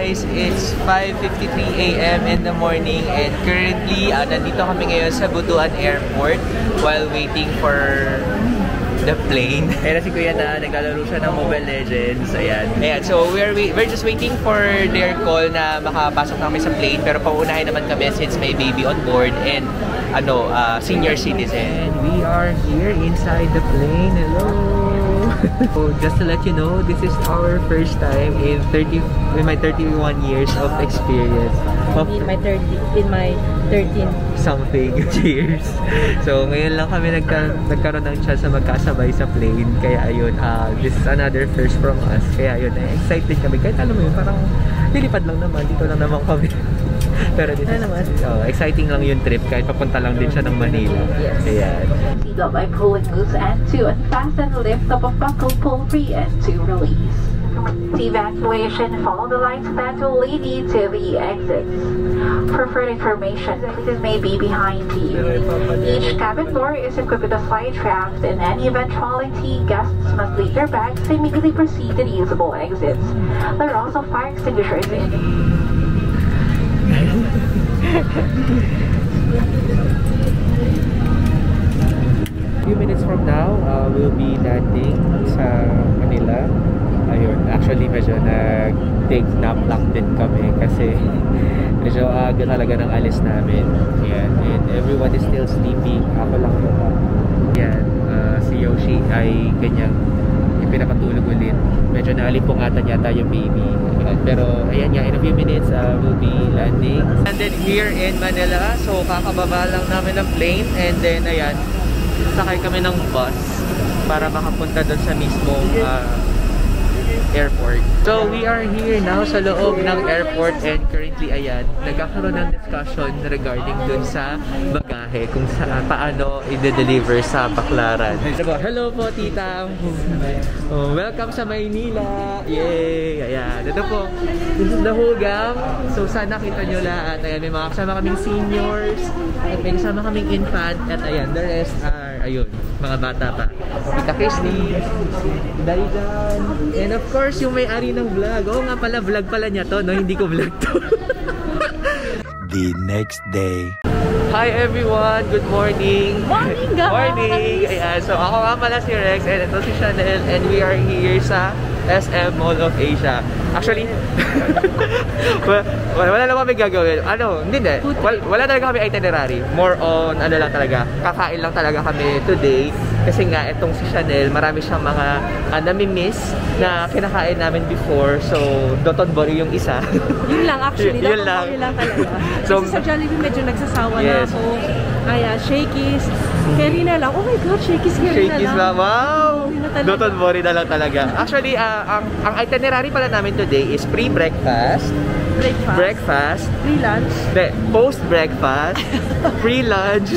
guys, it's 5:53 AM in the morning and currently nandito kami ngayon sa Butuan Airport while waiting for the plane. Ayan si Kuya na naglalaro siya ng Mobile Legends. Ayan. So we're just waiting for their call na makapasok na kami sa plane, pero paunahin naman kami since may baby on board and senior citizen. We are here inside the plane. Hello! So just to let you know, this is our first time in my 31 years of experience. In my 13 something years. So ngayon lang kami nagkaroon ng chance na magkasabay sa plane. Kaya ayun, this is another first from us. Kaya ayun, excited kami. Kahit alam mo yun, parang lilipad lang naman. Dito lang naman kami. Pero this is, exciting lang yung trip kahit papunta lang din siya ng Manila. Yes. Ayan. Seatbelt by pulling loose and to unfasten, lift up of buckle, pull free and to release. The evacuation, follow the lights that will lead you to the exits. For further information, exits may be behind you. Each cabin door is equipped with a slide raft. In any eventuality, guests must leave their bags and immediately proceed to the usable exits. There are also fire extinguishers in. Few minutes from now, we'll be landing sa Manila. Ayun, actually medyo nag-take nap lang din kami kasi medyo aga talaga ng alis namin. Ayan, and everyone is still sleeping. Ako lang yun. Ayan, si Yoshi ay ganyang pinapatulog ulit. Medyo naalipungatan yata yung baby. Pero ayan nga, in a few minutes we'll be landing. Landed here in Manila. So kakababa lang namin ng plane and then ayan, sakay kami ng bus para makapunta doon sa mismong airport. So we are here now sa loob ng airport and currently ayan, nagkakaroon ng discussion regarding dun sa bagahe kung paano i-deliver sa Baclaran. Hello po tita! Welcome sa Maynila! Yay! Ayan, ito po. This is the whole gang. So sana kita nyo lahat. Ayan, may mga kasama kaming seniors at may kasama kaming infant at ayan, the rest are ayun, mga bata pa. Tita Christy, Daidan, and of course yung may-ari ng vlog. Oo nga pala, vlog pala niya to, no? Hindi ko vlog to. The next day. Hi everyone! Good morning! Morning guys! Morning! Ayan, so ako nga pala si Rex and ito si Chanel and we are here sa SM Mall of Asia. Actually, wala lang kami gagawin. Hindi. Wala talaga kami itinerary. More on, lang talaga. Kakain lang talaga kami today. Kasi nga, itong si Chanel, marami siyang mga nami-miss na kinakain namin before. So, Dotonbori yung isa. Yun lang actually. Yun lang. Lang talaga. So, kasi sa Jollibee medyo nagsasawa na ako. Kaya, Shakey's. Carry na lang. Oh my God, Shakey's carry na lang. Shakey's ba? Wow! Dotonbori na lang talaga. Actually, ang itinerary pala namin today is pre-breakfast. Breakfast. Pre-lunch. Post-breakfast. Pre-lunch.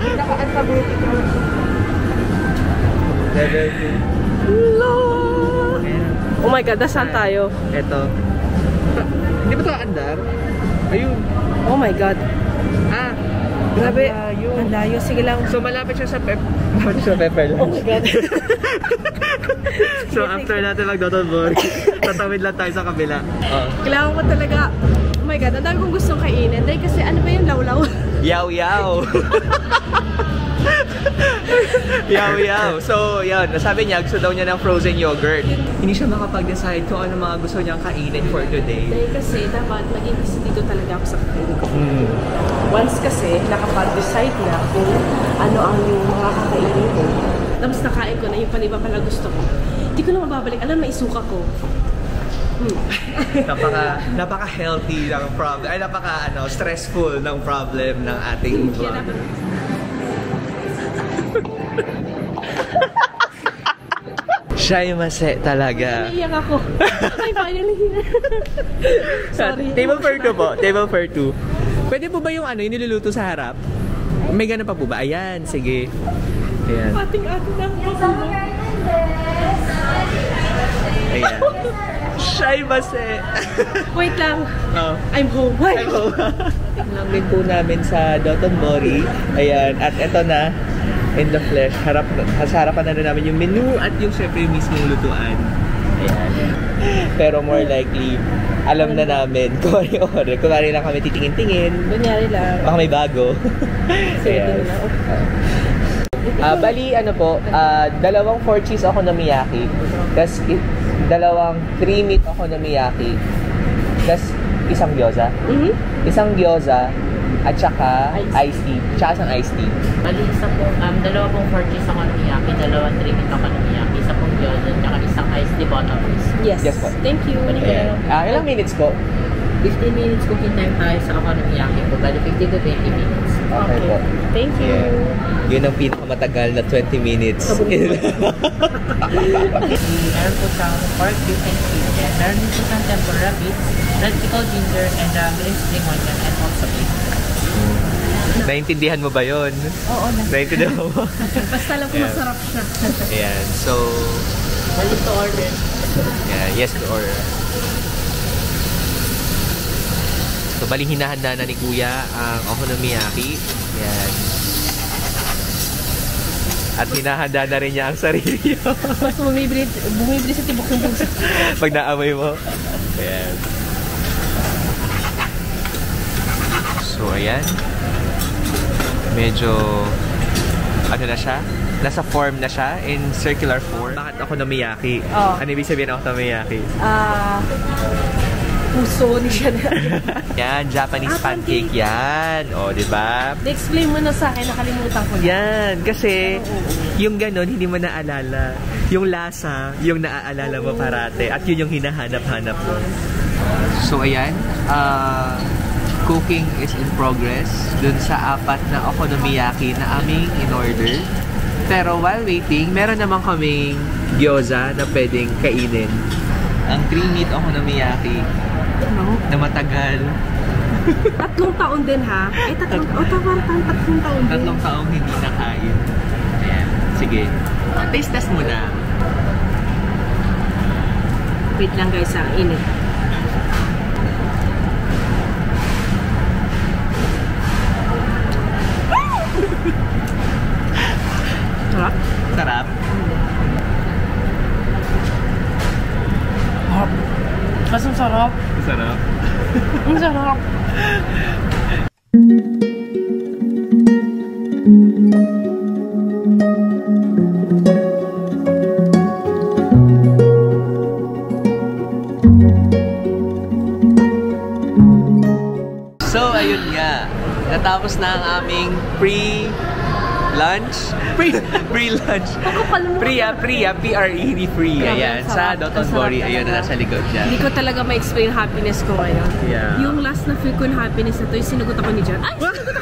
Hello! Oh my God, nasaan tayo? Eto. Hindi ba ito andar? Ayun. Oh my God. Grabe. Ang layo. Sige lang. So malapit siya sa pepper lunch. Oh my God. So after natin mag-Dotonbori, tatawid lang tayo sa kabila. Kailangan ko talaga. Oh my God, ang dami kong gustong kainin. Dahil kasi ano ba yung lawlaw? Yaw-yaw. Yaw-yaw. So, yun. Nasabi niya, gusto daw niya ng frozen yogurt. Hindi siya makapag-decide kung ano mga gusto niyang kainin for today. Dahil kasi, dapat maging dito talaga ako sa kainin ko. Once kasi, nakapag-decide na kung ano ang yung mga kakainin ko. Tapos nakain ko na yung paniba pala gusto ko. Hindi ko na mababalik. Alam, maisuka ko. Napaka-healthy ng problem. Ay, stressful ng problem ng ating vlog. Shaimase talaga. Naiiyak ako. Ay, finally here. Sorry. Table for 2 po. Table for 2. Pwede po ba yung yung niluluto sa harap? May ganun pa po ba? Ayan, sige. Ayan. Ating-ating na ako. Ayan. Shaimase. Wait lang. I'm home. I'm home. Tingnan din po namin sa Dotonbori. Ayan. At eto na. In the flesh, harapan na namin yung menu at yung syempre yung mismong lutuan. Ayan. Pero more likely, alam na namin kung ano yung order. Kunwari lang kami titingin-tingin. Kunyari lang. Baka may bago. Sige na. Bali, ano po, dalawang 4 cheese okonomiyaki. Tapos, dalawang 3 meat okonomiyaki. Tapos, isang gyoza. Isang gyoza. At saka iced tea. Tsaka isang iced tea. Bali, isa po, dalawa pong 4 cheese okonomiyaki, dalawang 3 meat okonomiyaki, isa pong gyoza, tsaka isang iced tea bottomless. Yes. Yes po. Thank you. Ilang minutes po? 15 minutes cooking time tayo sa okonomiyaki po. Bali, 15 to 20 minutes. Okay po. Thank you. Yeah. Yun ang pinakamatagal na 20 minutes. Meron po siyang pork, beef, and chicken. Meron din po siyang tempura beef, red pickled ginger, and minced spring onion, and also beef. Naintindihan mo ba yun? Oo na. Naintindihan mo? Basta lang kung masarap siya. Ayan. So, Bali to order. yeah, yes to order. So, bali hinahanda na ni Kuya ang okonomiyaki. Ayan. At hinahanda na rin niya ang sarili niya. Mas bumibili sa tibok ng puso. Pag naamoy mo. Ayan. So, ayan. Medyo, ano na siya? Nasa form na siya, in circular form. Bakit okonomiyaki? Oh. Ano ibig sabihin ng okonomiyaki? Puso ni siya na. Yan, Japanese pancake yan. O, diba? Na-explain mo na sa akin, nakalimutan ko na. Yan, kasi yung ganon, hindi mo naalala. Yung lasa, yung naaalala mo parate. At yun yung hinahanap-hanap mo. So, ayan. Cooking is in progress dun sa 4 na okonomiyaki na aming in-order. Pero while waiting, meron naman kaming gyoza na pwedeng kainin. Ang 3 meat okonomiyaki na matagal. 3 taon din ha? Ay, 3 taon din. 3 taong hindi nakain. Ayan. Sige. Taste test muna. Wait lang guys, ang init. Sarap? Sarap. Kasang sarap. Sarap. Ang sarap. So, ayun nga. Natapos na ang aming pre-lunch. Pre-lunch. Pre-pre, hindi free. Ayan, sa Doton Bori. Ayun na nasa likod dyan. Hindi ko talaga ma-explain happiness ko ngayon. Yeah. Yung last na feel ko yung happiness na to, yung sinugot ako ni John. Ay!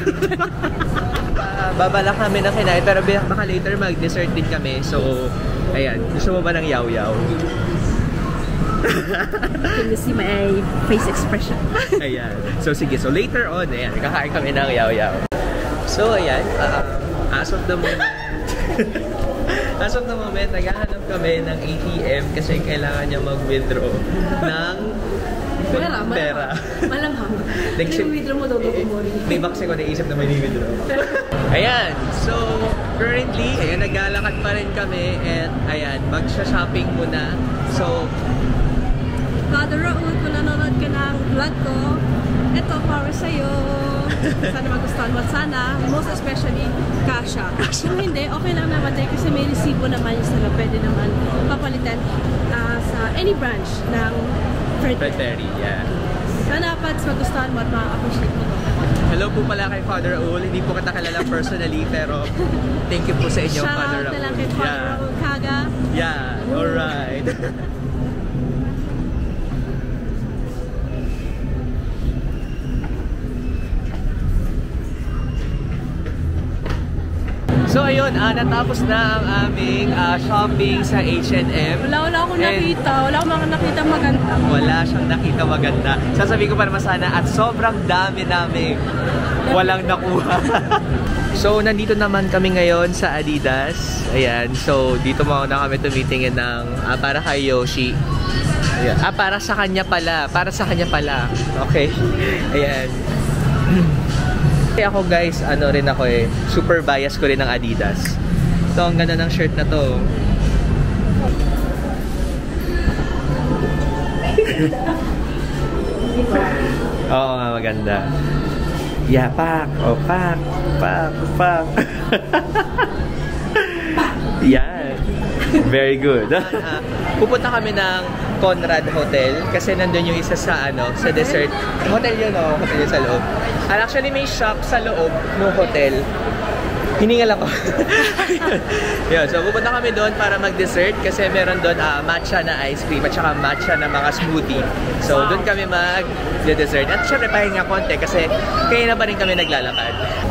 Babala kami ng kinain, pero baka later mag-dessert din kami. So, ayan. Gusto mo ba ng yaw-yaw? Can you see my face expression? Ayan. So, sige. So, later on, ayan. Kakain kami ng yaw-yaw. So, ayan. As of the moment, naghahanap kami ng ATM kasi kailangan niya mag-withdraw ng pera. Malamang. Next Yung withdraw mo daw mo. May box ako naisip na may withdraw. Ayan. So, currently, ayan, naglalakad pa rin kami at ayan, mag-shopping muna. So, Father Raul, kung nanonood ka ng vlog ko, ito para sa'yo. Sana magustuhan mo. Sana, most especially, kasha. Kung hindi, okay lang naman tayo kasi may resibo naman yung sana pwede naman papalitan sa any branch ng Fred Perry, yeah. Sana Pads, magustuhan mo at ma-appreciate mo to. Hello po pala kay Father Raul. Hindi po kita kilala personally, pero thank you po sa inyo, Father Raul. Shout out na lang kay Father Raul Kaga. Yeah, alright. So ayun, natapos na ang aming shopping sa H&M. Wala akong nakita. Wala akong nakita maganda. Wala siyang nakita maganda. Sasabihin ko pa naman sana at sobrang dami namin walang nakuha. So nandito naman kami ngayon sa Adidas. Ayan, so dito muna kami tumitingin ng para kay Yoshi. Ayan. Para sa kanya pala. Para sa kanya pala. Okay. Ayan. Ako guys, ano rin ako super bias ko rin ng Adidas. So, ang ganda ng shirt na to. Oo nga, maganda. Yeah, pak. Oh, pak. Pak. Pak. Yan. Very good. Pupunta kami ng Conrad Hotel kasi nandun yung isa sa sa dessert. Hotel yun, hotel yun sa loob. And actually may shop sa loob ng hotel. Hiningal ako. Yun, so pupunta kami doon para mag-dessert kasi meron doon matcha na ice cream at saka matcha na mga smoothie. So doon kami mag-dessert. At syempre pahinga konti kasi kaya na pa rin kami naglalakad.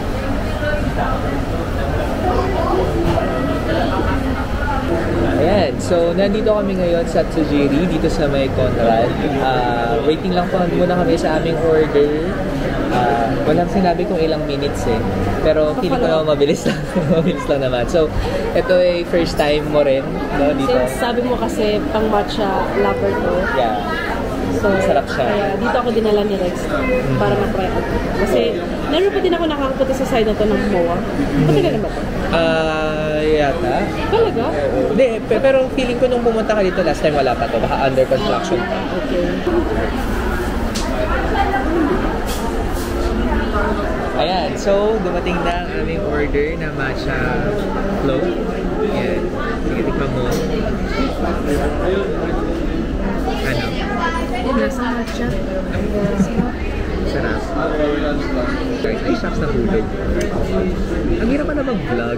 Ayan, so nandito kami ngayon sa Tsujiri, dito sa may Conrad. Waiting lang po muna kami sa aming order. Walang sinabi kung ilang minutes pero feeling ko naman mabilis lang. Mabilis lang naman. So, ito ay first time mo rin, no, dito. Since sabi mo kasi pang matcha lover to. Yeah. So, sarap siya. Kaya dito ako dinala ni Rex para ma-try out. Kasi, naroon pa din ako nakakapunta sa side na to ng MOA. Matagal na ba to? Yata. Talaga? Hindi, pero feeling ko nung pumunta ka dito last time wala pa to. Baka under construction pa. Okay. Ayan, so dumating na ang aming order na matcha float. Ayan, sige, tikman mo. Ano? Nasa matcha. Sarap. Ay, shucks na hulog. Ang hirap pa na mag-vlog.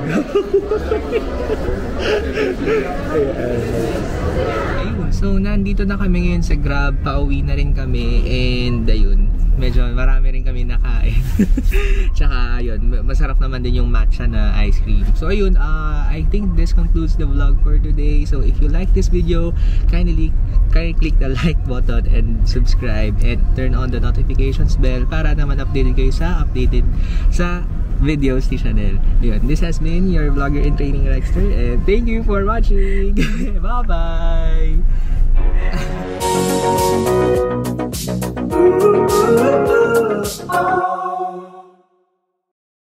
Ayun, so nandito na kami ngayon sa Grab. Pauwi na rin kami and ayun. Medyo marami rin kami nakain. Tsaka yun, masarap naman din yung matcha na ice cream. So ayun, I think this concludes the vlog for today. So if you like this video, kindly click the like button and subscribe and turn on the notifications bell para naman updated kayo sa videos ni Chanel. Yun, this has been your vlogger in training, Rexter, and thank you for watching. Bye-bye! Oh